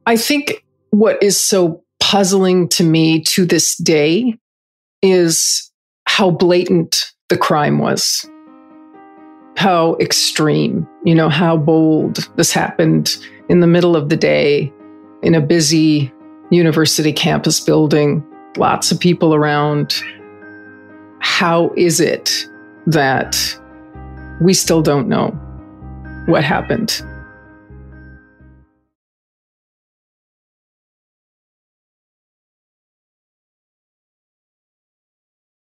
I think what is so puzzling to me to this day is how blatant the crime was, how extreme, how bold this happened in the middle of the day in a busy university campus building, lots of people around. How is it that we still don't know what happened?